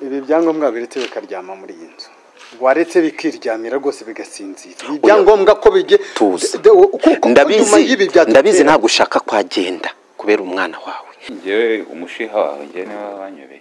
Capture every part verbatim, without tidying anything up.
ibi byangombwa biretse bikaryama muri iyi nzu waretse bikiryamira rwose bigasinzira ibyangombwa ko bige ndabizi ndabizi ntabwo ushaka kwagenda kubera umwana wawe ngewe umushiha wawe ngewe niwe wanyobeye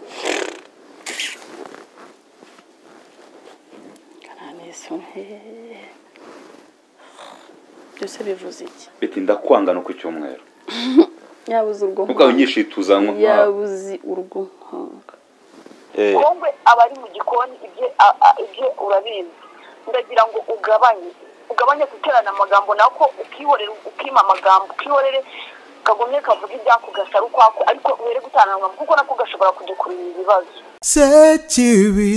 byose bivuze iki biti ndakwanga no ku cyumweru yabuze urwo ubwo nyishituza nko yabuze urwo nkanga eh wowe abari mu gikoni ibye ibye urabizi ndagira ngo ugabanye ugabanye guterana amagambo nako ukihorera ukima amagambo ukihorere kagomye kavuga ibyakugasara ukwako ariko uhere gutana amagambo kuko nako gashobora kudukurira ibibazo sekibi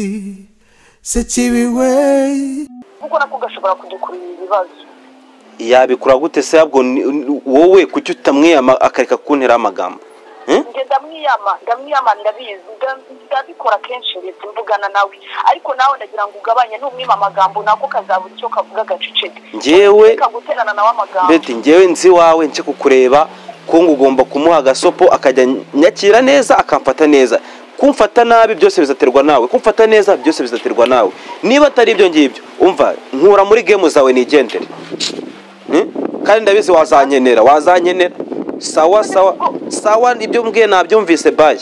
sekibi we kuko nako gashobora kudukurira ibibazo yabikura gute se yabwo wowe kuki utamwiyama akareka kuntera amagambo nge ndamwiyama ndamwiyama ndabizi ndabikora kenshi ndetse mvugana nawe ariko nawe ndagira ngo ugabanye n'umwima amagambo nako kazabura icyo kavuga gaceceke ngewe kaguterana nawe amagambo beti ngewe nzi wawe nce kukureba ko ngugomba kumuha gasopo akajya nyakira neza akamfata neza kumfata nabi byose bizaterwa nawe kumfata neza byose bizaterwa nawe niba atari ibyo ngibyo umva nkura muri game zawe nigendere kandi ndabizi wazanyenera wazanyenera sawa sawa sawa nibyo mbwiye nabyumvise baye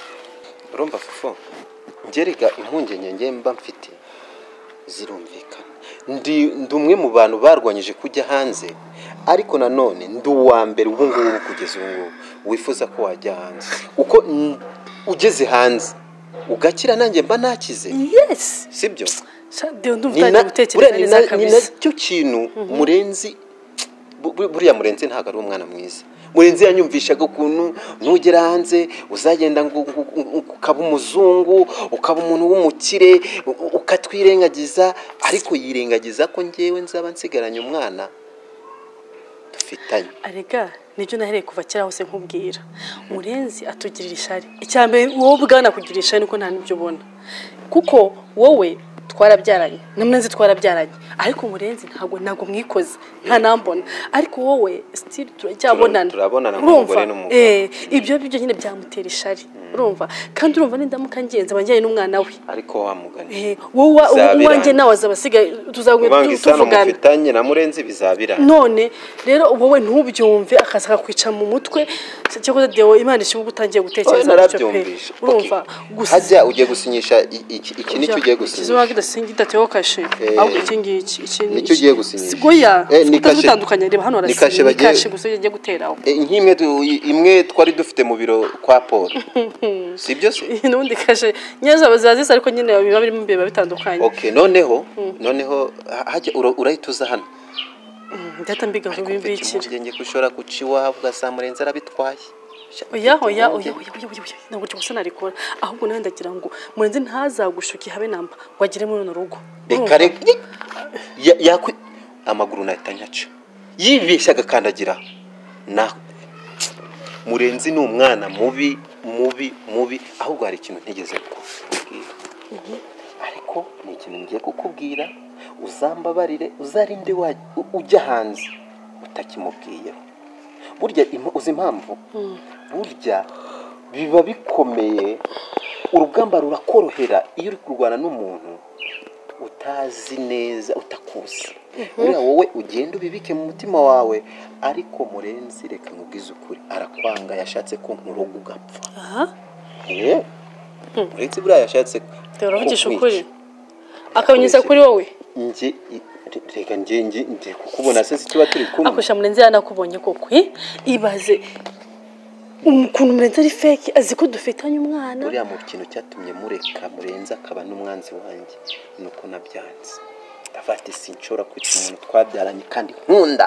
urumva fufo ngerega impungenge nge mba mfite zirumvikana ndi ndumwe mu bantu barwanyije kujya hanze ariko nanone ndi uwa mbere ubu ngubu kugeza ubu ngubu wifuza ko wajya hanze uko ugeze hanze ugakira nanjye mba nakize yes sibyo ndumva gutekereza neza kabisa ni nacyo kintu murenzi buriya murenzi ntago ari umwana mwiza murenzi yanyumvishaga ukuntu nugera hanze uzagenda ngo ukaba umuzungu ukaba umuntu w'umukire ukatwirengagiza ariko yirengagiza ko ngewe nzaba nsigaranye umwana dufitanye arega nibyo nahereye kuva kera hose nkubwira murenzi atugirira ishari icyambere wowe bwana kugira ishari niko nta nibyo ubona kuko wowe twarabyaranye namurenzi twarabyaranye ariko murenzi ntago nago mwikoze nta nambona ariko wowe still turacyabonana turabonana nk'umugore n'umugabo eh ibyo byo nyine byamutera ishari urumva kandi urumva n'indamuka ngenza banjyanye n'umwana we ariko wamugana eh wowe uwanjye nawe azabasiga tuzagwe tuvugana mufitanye na murenzi bizabira none rero wowe ntubyumve akasaka kwica mu mutwe cyo Deo Imana ishibuga utangiye gutekereza cyo pe urumva hajya ugiye gusinyisha iki nicyo ugiye gusinyisha kidasingi dateho kashe ahubwo iki ngiki iki nicyo ugiye gusinyisha sigoya tutandukanye reba hano arasinyisha kashe gusa yagiye guteraho nk'imwe imwe twari dufite mu biro kwa Paul sibyo se nundi kashe nyaza bazazisa ariko nyine biba biri mu biba bitandukanye okay noneho noneho hajya urayituza hano ndata mbiga ngo bimbikire ngenge kushora kuciwa ugasamurenza arabitwaye oya oya oya oya ntabwo cyo gusa narikora ahubwo nawe ndagira ngo murenzi ntazagushuki habe namba wagire muri no rugo reka reka yakwi amaguru nahita nyaca yibeshya gakandagira na murenzi ni umwana mubi mubi mubi ahubwo hari ikintu ntigeze kukubwira ariko ni ikintu ngiye kukubwira uzambabarire uzarinde ujya hanze utakimubwiyeho burya uzi impamvu burya biba bikomeye urugamba rurakorohera iyo uri kurwana n'umuntu utazi neza utakuzi buriya wowe ugenda ubibike mu mutima wawe ariko murenzi reka nkubwize ukuri arakwanga yashatse ko nkuroga ugapfa aha eh murenzi buriya yashatse turavugisha ukuri akabinyuza kuri wowe nje reka nje nje nje kukubona se tuba turi kumwe akusha murenzi yanakubonye koko ibaze umuntu murenzi ari fake azi ko dufitanye umwana uriya mu kintu cyatumye mureka murenzi akaba n'umwanzi wanjye nuko nabyanze ndafate sinshora kwita umuntu twabyaranye kandi nkunda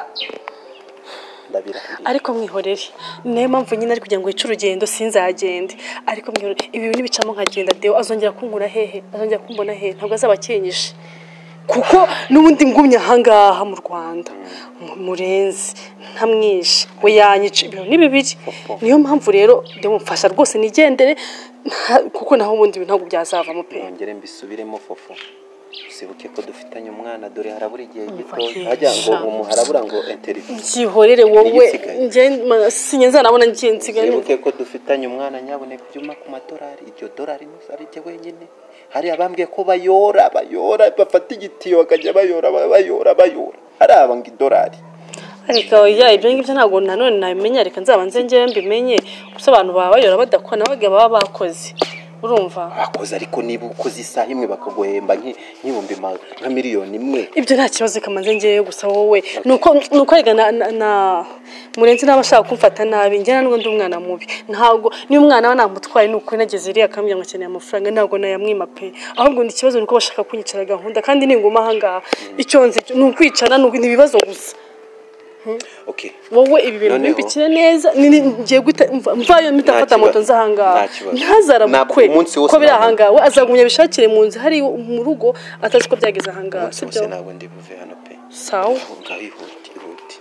ndabirahiriye ariko mwihorere niyo mpamvu nyine ari kugira ngo yice urugendo sinzagende ariko mwihorere ibi bintu bicamo nkagenda Deo azongera kunkura hehe azongera kumbona hehe ntabwo azabakenyishe kuko nubundi ngumye ahangaha mu Rwanda murenzi ntamwishe we yanyice ibintu ni bibiri niyo mpamvu rero Deo mfasha rwose nigendere kuko naho ubundi ntabwo byazavamo pe ngere mbisubiremo fofo sibuke ko dufitanye umwana dore harabura igihe gito hajya ngo umuharabura ngo interview byihorere wowe nje sinyenza nabona ngiye nsigaye sibuke ko dufitanye umwana nyaboneka byuma ku madolari iryo dolari n'usari cyo wenyine hari abambwiye ko bayora bayora bafata igitiyo bakajya bayora bayora bayora hari abanga idolari ariko ya ibyo ngibyo ntabwo nanone nabimenya reka nzabanze ngewe mbimenye gusa abantu baba bayora badakwana bage baba bakoze urumva bakoze ariko niba ukoze isaha imwe bakaguhemba nk'ibihumbi nka miliyoni imwe ibyo nta kibazo kamanze ngewe gusa wowe nuko nuko rega na, na murenzi n'abashaka kumfata nabi nge nanwo ndi umwana mubi ntabwo ni umwana wa namutwaye nuko nageze iri akambya ngo akeneye amafaranga ntabwo nayamwima pe ahubwo ndi kibazo nuko bashaka kunyicara gahunda kandi ninguma hanga icyo nzi nukwicana nuko ibibazo gusa. Okay. Wowe ibi bintu mbikire neza ngiye guta mvayo mitafata moto nzahanga ntazara bukwe ko biri ahanga we azagumya bishakire mu nzi hari mu rugo atazi ko byageze ahanga sibyo ntabwo ndi buve hano pe sawa ngahihuti ihuti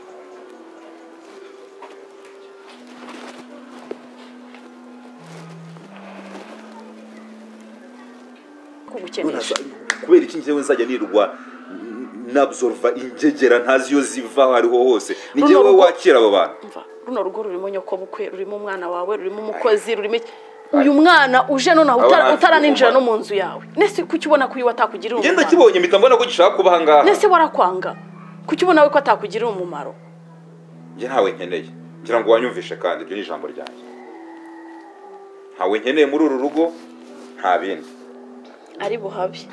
kugukenesha kubera iki ngewe nzajya nirwa nabsorva ingegera ntazi yo ziva hariho hose ni ngewe wakira abo bantu runo rugo rurimo nyoko bukwe rurimo umwana wawe rurimo umukozi rurimo uyu mwana uje none utaraninjira no mu nzu yawe nese kuki ubona ko uyu watakugirira umumaro ngenda kibonye mpita mbona ko gishaka kuba hangaha nese warakwanga kuki ubona we ko atakugirira umumaro nge ntawe nkeneye ngira ngo wanyumvishe kandi ibyo ni ijambo ryanjye ntawe nkeneye muri uru rugo nta bindi ari buhabi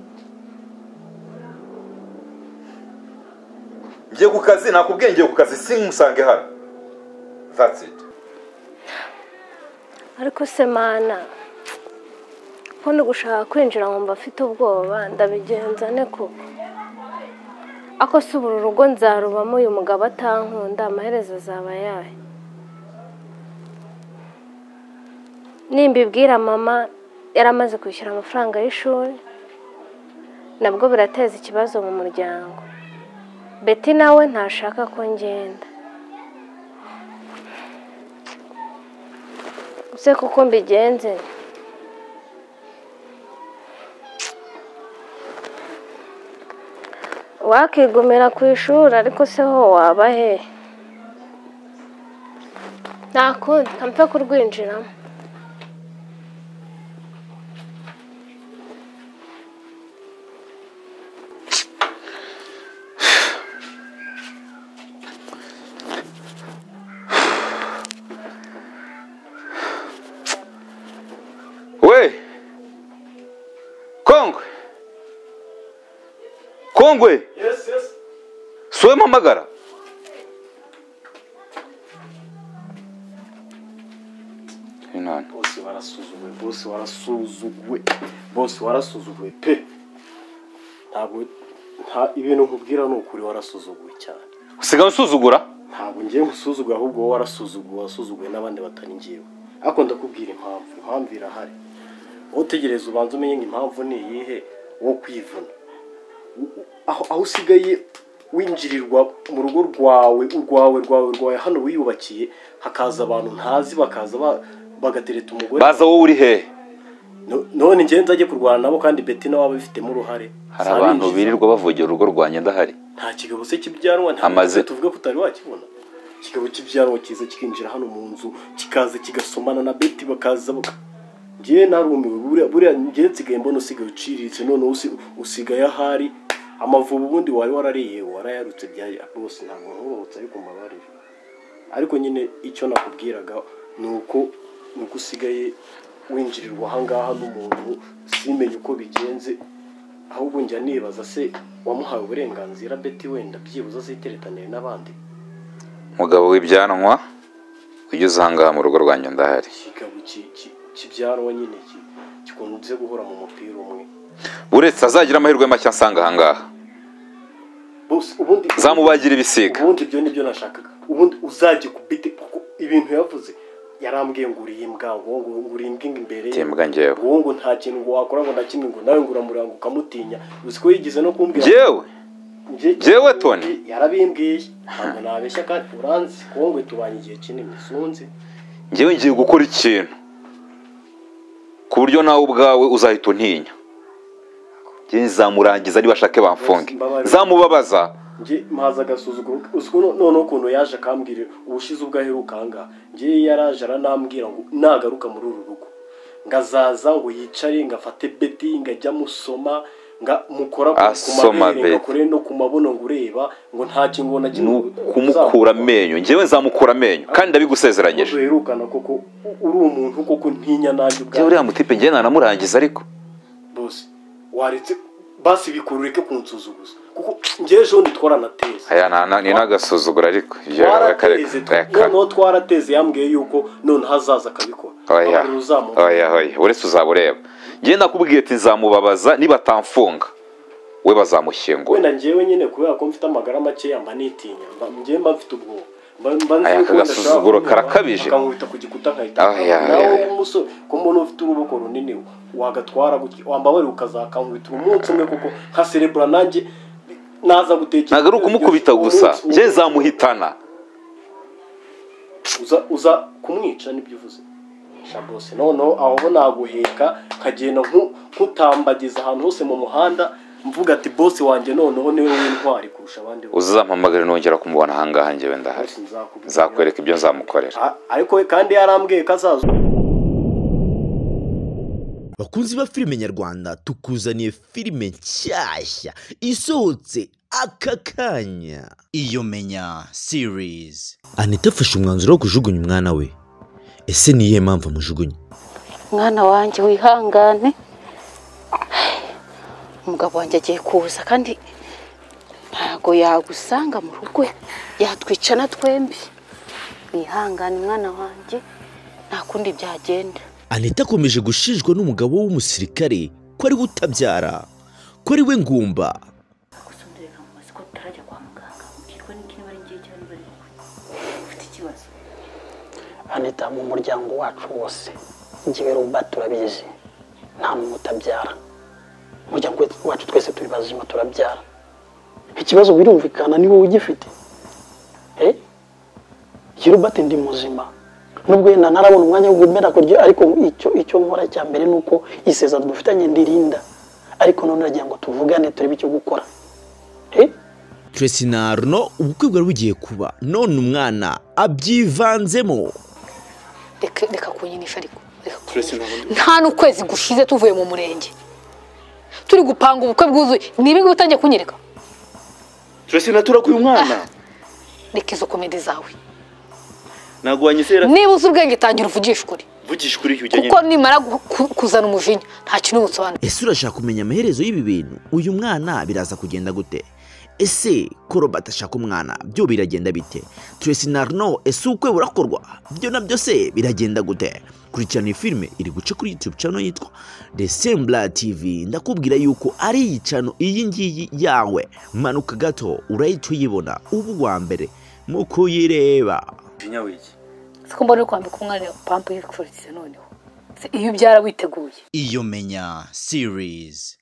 ngiye ku kazi nakubwiye ngiye ku kazi simusange hano that's it ariko se mana ko ndi gushaka kwinjira ngo mbafite ubwoba ndabigenza ne koko ako si uru rugo nzarubamo uyu mugabo atankunda amaherezo azaba yahe nimbibwira mama yaramaze kwishyura amafaranga y'ishuri nabwo birateza ikibazo mu muryango Betty nawe ntashaka ko ngenda use kuko mbigenze wakigumira ku ishuri ariko se ho waba he ntakundi ntampfe kurwinjiramo Kongwe Kongwe Yes yes Sowe mamagara Inana Bosi warasuzuguwe bosi warasuzuguwe bosi warasuzuguwe pe ntabwo nta ibintu nkubwira n'ukuri warasuzuguwe cyane usiga usuzugura ntabwo ngiye gusuzugura ahubwo wowe warasuzuguwe wasuzuguwe n'abandi batari ngiye ariko ndakubwira impamvu impamvu irahari utegereza ubanza umenye impamvu ni iyihe wo kwivuna aho aho usigaye winjirirwa mu rugo rwawe urwawe rwawe rwawe hano wiyubakiye hakaza abantu ntazi bakaza bagatereta umugore baza wowe uri he none ngenza ajye kurwana nabo kandi Betty nawe abifitemo uruhare hari abantu birirwa bavogera urugo rwanye ndahari nta kigabo se kibyanwa nta tuvuge ko utari wakibona kigabo kibyanwa kiza kikinjira hano mu nzu kikaza kigasomana na Betty bakaza ngiye narumiwe buriya ngiye nsigaye mbona usigaye uciriritse none usigaye ahari amavubu ubundi wari warariye warayarutse bya bose ntabwo nkubutse ariko mbabarira ariko nyine icyo nakubwiraga nuko nuko usigaye winjirirwa ahangaha n'umuntu simenye uko bigenze ahubwo njya nibaza se wamuhaye uburenganzira Betty wenda byibuza ziteretaniye n'abandi mugabo w'ibyanwa ujye hangaha mu rugo rwanjye ndahari kigabo kibyanwa nyine gikunze guhora mu mupira umwe buretse azagira amahirwe make asanga ahangaha bose ubundi zamubagira ibisiga ubundi ibyo nibyo nashakaga ubundi uzajye kubite kuko ibintu yavuze yarambwiye ngo uri imbwa ngo ngo uri imbwa imbere imbwa ngewe ngo ngo nta kintu ngo wakora ngo nakimwe ngo nawe ngo uramuranga ukamutinya uziko yigize no kumbwira ngewe ngewe Tony yarabimbwiye ntabwo nabeshya kandi uranzi kongwe tubanye igihe kinini sunze ngewe ngiye gukora ikintu ku buryo nawe ubwawe uzahita untinya njye nzamurangiza ari bashake bamfunge zamubabaza nje maza gasuzuguro usko none ukuntu yaje akambwira ubushize ubwo aheruka hanga nje yaraje aranambwira ngo nagaruka muri uru rugo ngazaza ngo yicare ngafate beti ngajya musoma nga mukora ku mabere ngakore no ku mabono ngureba ngo nta kingo na kintu kumukura amenyo njewe nzamukura amenyo kandi ndabigusezeranyije uherukana koko uri umuntu koko ntinya nanjye ubwa uriya mutipe nje nanamurangiza ariko bose waretse basi bikurureke kunsuzuguza kuko nje ejo nditwara teze aya na ni nagasuzugura ariko iyo no twarateze yambwiye yuko none hazaza akabikora oya oya oya uretse uzabureba nje nakubwiye ati nzamubabaza niba tamfunga we bazamushyingura wenda njewe nyine kubera ko mfite amagara make yamba nitinya nje mba mfite ubwo aya kagasuzuguro karakabije akamwita ku gikuta nkahita nawe umusore ko mbona ufite uruboko runini wagatwara wamba wari ukazakamwita umunsi umwe kuko nka cerebral nanjye naza gutekera nagaruka kumukubita gusa nje zamuhitana uza uza kumwica nibyo uvuze shabose none aho naguheka kagenda nkutambagiza ahantu hose mu muhanda mvuga ati boss wanje noneho niwe w'intwari kurusha abandi uzampamagara nongera kumubona hangaha njyewe ndahari nzakwereka ibyo nzamukorera ariko kandi yarambwiye kazazo bakunzi ba filime nyarwanda tukuzaniye filime nshyashya isohotse aka kanya iyo menya series Anita afashe umwanzuro wo kujugunya umwana we ese niye mpamvu amujugunya mwana wanjye wihangane umugabo wanjye agiye kuza kandi ntago yagusanga mu rugo yatwicana twembi wihangane mwana wanjye nta kundi byagenda Anita akomeje gushinjwa n'umugabo w'umusirikare ko ari utabyara ko ari we ngumba gusonderera mu masiko tarajya kwa muganga ukirwa n'ikini bari ngiye cyane bari ufite ikibazo Anita mu muryango wacu wose ngiye Robert turabizi nta muntu utabyara umuryango wacu twese turi bazima turabyara ikibazo birumvikana ni wowe ugifite eh Robert ndi muzima nubwo yenda narabona umwanya wo gumera ko ariko icyo icyo nkora cya mbere nuko isezerano dufitanye ndirinda ariko none nagiye ngo tuvugane turi bicyo gukora eh Tracy na Arno ubukwe bwari bugiye kuba none umwana abyivanzemo reka reka kunyinisha ariko nta n'ukwezi gushize tuvuye mu murenge turi gupanga ubukwe bwuzuye nibi ngo utangiye kunyereka Tracy natura kuyu mwana reka izo komedi zawe nagwanyisera niba uzi ubwenge tangira uvugisha ukuri vugisha ukuri ujyanye kuko nimara kuzana umujinya nta kintu ubusobanura ese urashaka kumenya amaherezo y'ibi bintu uyu mwana biraza kugenda gute ese ko Robert ashaka umwana byo biragenda bite Tracy na Arno ese ukwe burakorwa byo nabyo se biragenda gute kurikirana filime iri guca kuri YouTube channel yitwa The Sembla T V ndakubwira yuko ari yicano iyi ngiyi yawe manuka gato urahita uyibona ubu wa mbere mu kuyireba nyawiki siko mbona kwambika umwana pampa y'ikuritse noneho iyo byara witeguye iyo menya series